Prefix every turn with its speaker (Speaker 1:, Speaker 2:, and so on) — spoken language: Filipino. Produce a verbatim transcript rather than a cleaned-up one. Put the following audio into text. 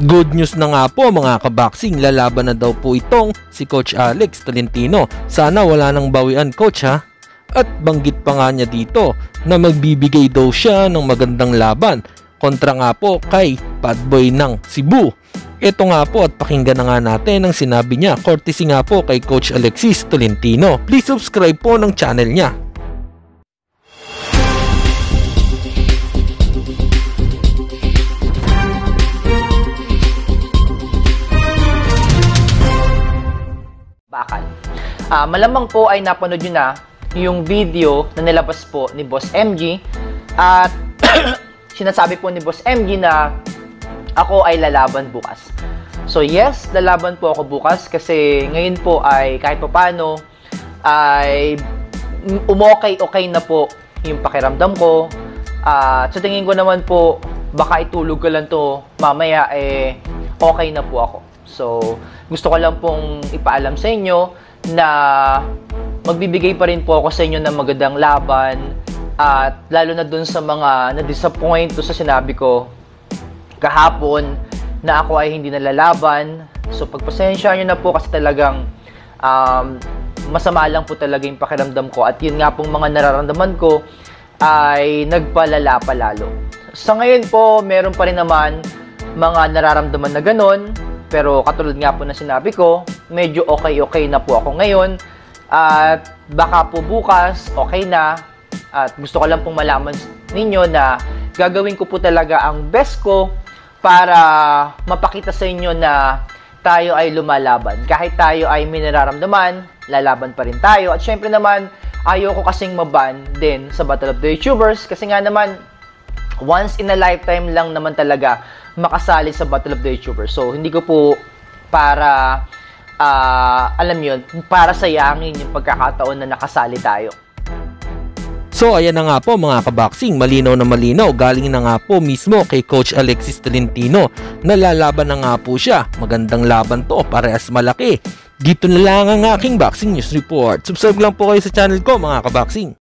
Speaker 1: Good news na nga po mga kaboxing, lalaban na daw po itong si Coach Alex Tolentino. Sana wala nang bawian coach ha. At banggit pa nga niya dito na magbibigay daw siya ng magandang laban kontra nga po kay Badboy ng Cebu. Ito nga po at pakinggan na nga natin ang sinabi niya courtesy nga po kay Coach Alexis Tolentino. Please subscribe po ng channel niya.
Speaker 2: Bakal. Uh, malamang po ay napanood nyo na yung video na nilabas po ni Boss M G at sinasabi po ni Boss M G na ako ay lalaban bukas. So yes, lalaban po ako bukas kasi ngayon po ay kahit pa paano ay umokay-okay na po yung pakiramdam ko. At uh, so tingin ko naman po baka itulog ko lang to mamaya eh okay na po ako. So, gusto ko lang pong ipaalam sa inyo na magbibigay pa rin po ako sa inyo ng magandang laban at lalo na dun sa mga na-disappoint sa sinabi ko kahapon na ako ay hindi nalalaban. So, pagpasensya nyo na po kasi talagang um, masama lang po talaga yung pakiramdam ko at yun nga pong mga nararamdaman ko ay nagpalala pa lalo. Sa ngayon po, meron pa rin naman mga nararamdaman na ganon. Pero katulad nga po na sinabi ko, medyo okay-okay na po ako ngayon. At baka po bukas, okay na. At gusto ko lang pong malaman ninyo na gagawin ko po talaga ang best ko para mapakita sa inyo na tayo ay lumalaban. Kahit tayo ay may nararamdaman, lalaban pa rin tayo. At syempre naman, ayoko kasing maban din sa Battle of the YouTubers. Kasi nga naman, once in a lifetime lang naman talaga makasali sa Battle of the YouTubers. So, hindi ko po para, uh, alam yun, para sayangin yung pagkakataon na nakasali tayo.
Speaker 1: So, ayan na nga po mga kaboxing, malinaw na malinaw. Galing na nga po mismo kay Coach Alexis Tolentino. Nalalaban na nga po siya. Magandang laban to, parehas malaki. Dito na lang ang aking boxing news report. Subscribe lang po kayo sa channel ko mga kaboxing.